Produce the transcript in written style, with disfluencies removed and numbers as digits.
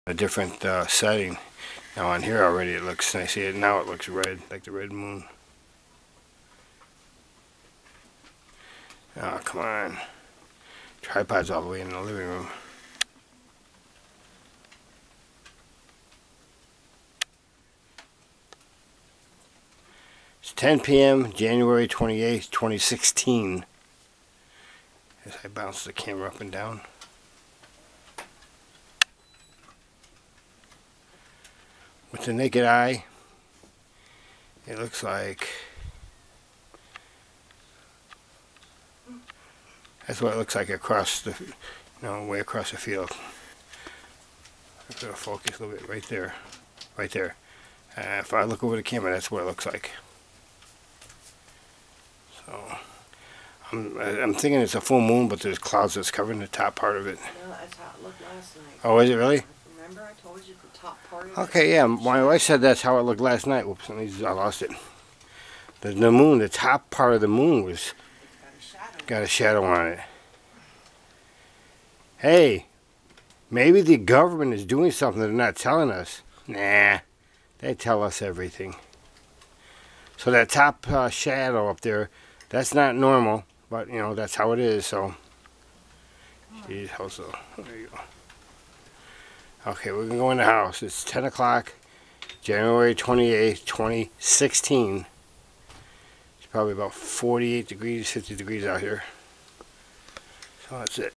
a different setting. Now on here already it looks nice. See, now it looks red, like the red moon. Oh, come on. Tripod's all the way in the living room. It's 10 p.m. January 28th, 2016. As I bounce the camera up and down. With the naked eye, it looks like, that's what it looks like across the, way across the field. I'm going to focus a little bit right there, right there. If I look over the camera, that's what it looks like. So, I'm thinking it's a full moon, but there's clouds that's covering the top part of it. No, that's how it looked last night. Oh, is it really? Remember I told you the top part of it? Okay, yeah, my wife said that's how it looked last night. Whoops, I lost it. The moon, the top part of the moon was got a shadow on it. Hey, maybe the government is doing something they're not telling us. Nah, they tell us everything. So that top shadow up there, that's not normal, but that's how it is. So, geez, also, there you go. Okay, we're gonna go in the house. It's 10 o'clock, January 28th, 2016. It's probably about 48 degrees, 50 degrees out here. So that's it.